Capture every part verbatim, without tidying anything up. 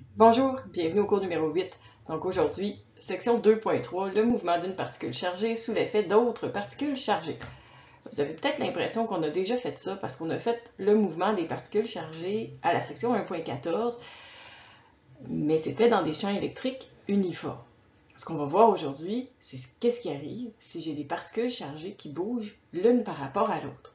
Bonjour, bienvenue au cours numéro huit. Donc aujourd'hui, section deux point trois, le mouvement d'une particule chargée sous l'effet d'autres particules chargées. Vous avez peut-être l'impression qu'on a déjà fait ça parce qu'on a fait le mouvement des particules chargées à la section un point quatorze, mais c'était dans des champs électriques uniformes. Ce qu'on va voir aujourd'hui, c'est qu'est-ce qui arrive si j'ai des particules chargées qui bougent l'une par rapport à l'autre.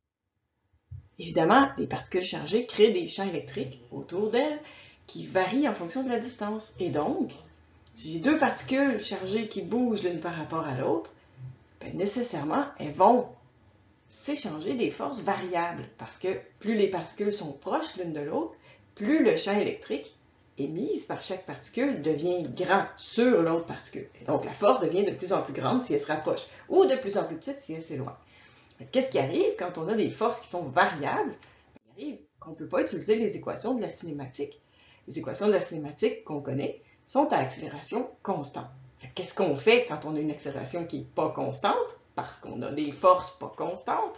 Évidemment, les particules chargées créent des champs électriques autour d'elles qui varient en fonction de la distance. Et donc, si j'ai deux particules chargées qui bougent l'une par rapport à l'autre, ben nécessairement, elles vont s'échanger des forces variables parce que plus les particules sont proches l'une de l'autre, plus le champ électrique émis par chaque particule devient grand sur l'autre particule. Et donc, la force devient de plus en plus grande si elle se rapproche ou de plus en plus petite si elle s'éloigne. Qu'est-ce qui arrive quand on a des forces qui sont variables? Il arrive qu'on ne peut pas utiliser les équations de la cinématique. Les équations de la cinématique qu'on connaît sont à accélération constante. Qu'est-ce qu'on fait quand on a une accélération qui n'est pas constante? Parce qu'on a des forces pas constantes.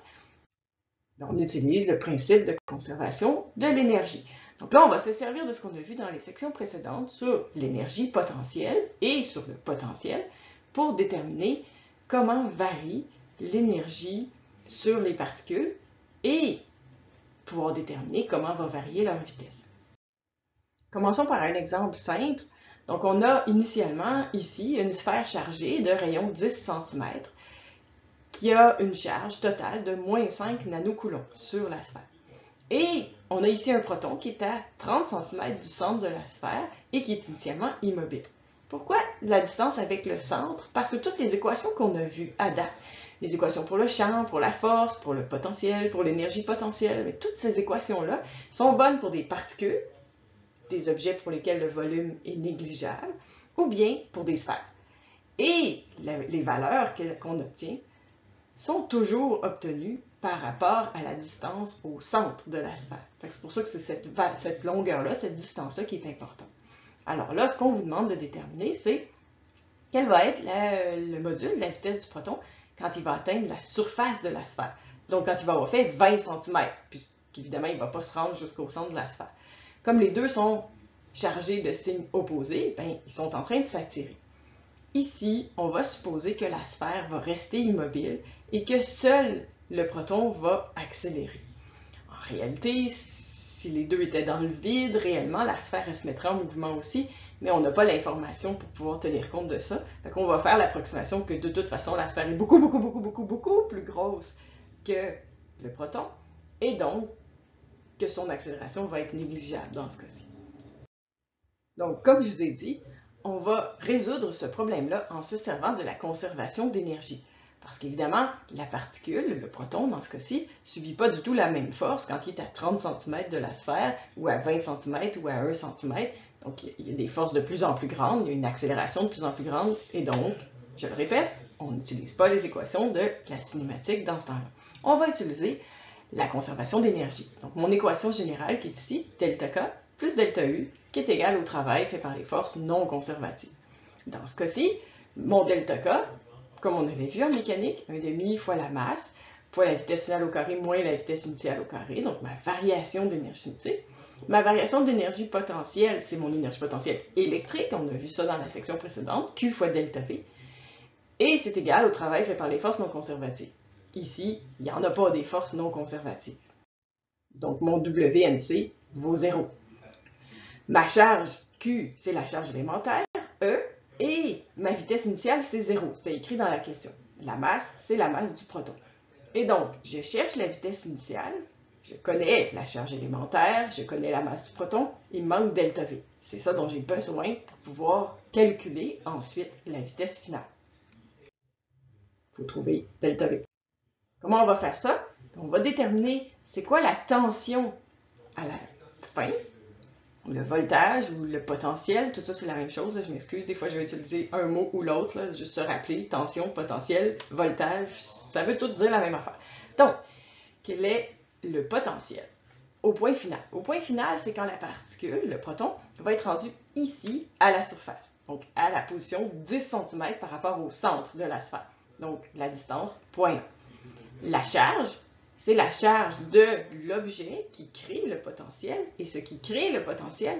On utilise le principe de conservation de l'énergie. Donc là, on va se servir de ce qu'on a vu dans les sections précédentes sur l'énergie potentielle et sur le potentiel pour déterminer comment varie l'énergie sur les particules et pouvoir déterminer comment va varier leur vitesse. Commençons par un exemple simple. Donc, on a initialement ici une sphère chargée de rayon dix centimètres qui a une charge totale de moins cinq nanocoulombs sur la sphère. Et on a ici un proton qui est à trente centimètres du centre de la sphère et qui est initialement immobile. Pourquoi la distance avec le centre? Parce que toutes les équations qu'on a vues à date, les équations pour le champ, pour la force, pour le potentiel, pour l'énergie potentielle, mais toutes ces équations-là sont bonnes pour des particules, des objets pour lesquels le volume est négligeable, ou bien pour des sphères. Et les valeurs qu'on obtient sont toujours obtenues par rapport à la distance au centre de la sphère. C'est pour ça que c'est cette, cette longueur-là, cette distance-là qui est importante. Alors là, ce qu'on vous demande de déterminer, c'est quel va être la, le module de la vitesse du proton quand il va atteindre la surface de la sphère. Donc, quand il va avoir fait vingt centimètres, puisqu'évidemment, il ne va pas se rendre jusqu'au centre de la sphère. Comme les deux sont chargés de signes opposés, ben, ils sont en train de s'attirer. Ici, on va supposer que la sphère va rester immobile et que seul le proton va accélérer. En réalité, si les deux étaient dans le vide, réellement, la sphère elle se mettrait en mouvement aussi, mais on n'a pas l'information pour pouvoir tenir compte de ça. Fait qu'on va faire l'approximation que de toute façon, la sphère est beaucoup, beaucoup, beaucoup, beaucoup, beaucoup plus grosse que le proton, et donc que son accélération va être négligeable dans ce cas-ci. Donc, comme je vous ai dit, on va résoudre ce problème-là en se servant de la conservation d'énergie. Parce qu'évidemment, la particule, le proton dans ce cas-ci, ne subit pas du tout la même force quand il est à trente centimètres de la sphère, ou à vingt centimètres, ou à un centimètre. Donc, il y a des forces de plus en plus grandes, il y a une accélération de plus en plus grande, et donc, je le répète, on n'utilise pas les équations de la cinématique dans ce temps-là. On va utiliser la conservation d'énergie. Donc, mon équation générale qui est ici, delta K plus delta U, qui est égale au travail fait par les forces non conservatives. Dans ce cas-ci, mon delta K, comme on avait vu en mécanique, un demi fois la masse, fois la vitesse finale au carré moins la vitesse initiale au carré, donc ma variation d'énergie cinétique. Ma variation d'énergie potentielle, c'est mon énergie potentielle électrique, on a vu ça dans la section précédente, Q fois delta V, et c'est égal au travail fait par les forces non conservatives. Ici, il n'y en a pas des forces non conservatives. Donc mon W N C vaut zéro. Ma charge Q, c'est la charge élémentaire, E, et ma vitesse initiale, c'est zéro. C'était écrit dans la question. La masse, c'est la masse du proton. Et donc, je cherche la vitesse initiale, je connais la charge élémentaire, je connais la masse du proton, il me manque delta V. C'est ça dont j'ai besoin pour pouvoir calculer ensuite la vitesse finale. Il faut trouver delta V. Comment on va faire ça? On va déterminer c'est quoi la tension à la fin, le voltage ou le potentiel, tout ça c'est la même chose, je m'excuse, des fois je vais utiliser un mot ou l'autre, juste se rappeler, tension, potentiel, voltage, ça veut tout dire la même affaire. Donc, quel est le potentiel au point final? Au point final, c'est quand la particule, le proton, va être rendu ici, à la surface, donc à la position dix centimètres par rapport au centre de la sphère, donc la distance point un. La charge, c'est la charge de l'objet qui crée le potentiel, et ce qui crée le potentiel,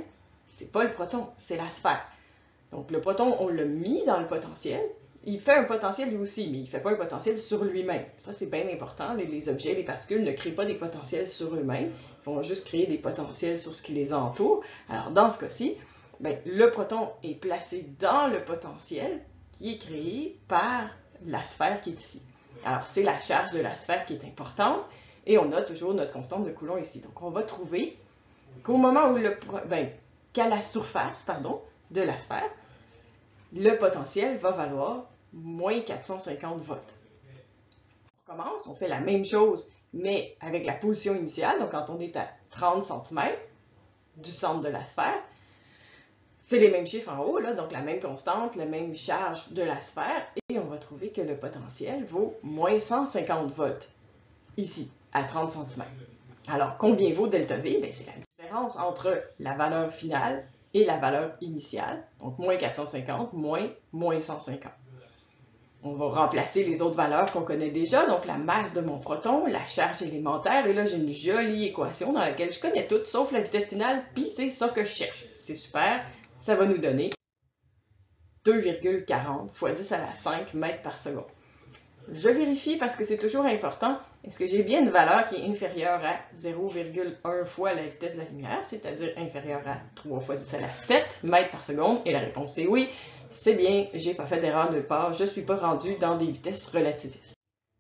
c'est pas le proton, c'est la sphère. Donc le proton, on l'a mis dans le potentiel. Il fait un potentiel lui aussi, mais il ne fait pas un potentiel sur lui-même. Ça, c'est bien important. Les, les objets, les particules ne créent pas des potentiels sur eux-mêmes. Ils vont juste créer des potentiels sur ce qui les entoure. Alors, dans ce cas-ci, ben, le proton est placé dans le potentiel qui est créé par la sphère qui est ici. Alors, c'est la charge de la sphère qui est importante. Et on a toujours notre constante de Coulomb ici. Donc, on va trouver qu'au moment où le... Ben, qu'à la surface, pardon, de la sphère, le potentiel va valoir moins quatre cent cinquante volts. On commence, on fait la même chose, mais avec la position initiale, donc quand on est à trente centimètres du centre de la sphère, c'est les mêmes chiffres en haut, là, donc la même constante, la même charge de la sphère, et on va trouver que le potentiel vaut moins cent cinquante volts, ici, à trente centimètres. Alors, combien vaut delta V? Bien, c'est la différence entre la valeur finale et la valeur initiale, donc moins quatre cent cinquante, moins moins cent cinquante. On va remplacer les autres valeurs qu'on connaît déjà, donc la masse de mon proton, la charge élémentaire, et là j'ai une jolie équation dans laquelle je connais toutes, sauf la vitesse finale, puis c'est ça que je cherche. C'est super, ça va nous donner deux virgule quarante fois dix à la cinq mètres par seconde. Je vérifie parce que c'est toujours important, est-ce que j'ai bien une valeur qui est inférieure à zéro virgule un fois la vitesse de la lumière, c'est-à-dire inférieure à trois fois dix à la sept mètres par seconde, et la réponse est oui. C'est bien, j'ai pas fait d'erreur nulle part, je ne suis pas rendu dans des vitesses relativistes.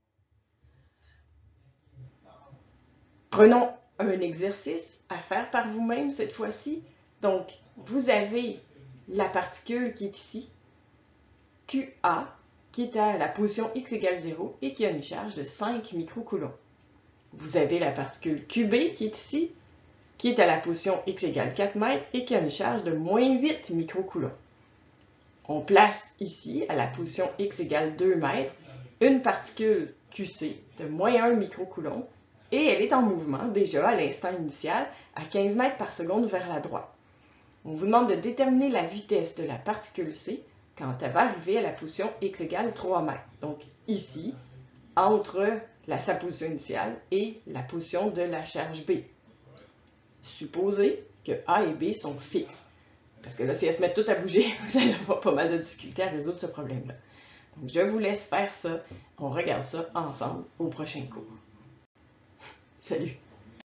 Prenons un exercice à faire par vous-même cette fois-ci. Donc, vous avez la particule qui est ici, Q A, qui est à la position x égale zéro et qui a une charge de cinq microcoulombs. Vous avez la particule Q B qui est ici, qui est à la position x égale quatre mètres et qui a une charge de moins huit microcoulombs. On place ici, à la position x égale deux mètres, une particule Q C de moins un microcoulomb et elle est en mouvement déjà à l'instant initial à quinze mètres par seconde vers la droite. On vous demande de déterminer la vitesse de la particule C quand elle va arriver à la position x égale trois mètres. Donc ici, entre la, sa position initiale et la position de la charge B. Supposez que A et B sont fixes. Parce que là, si elles se mettent toutes à bouger, vous allez avoir pas mal de difficultés à résoudre ce problème-là. Donc, je vous laisse faire ça. On regarde ça ensemble au prochain cours. Salut!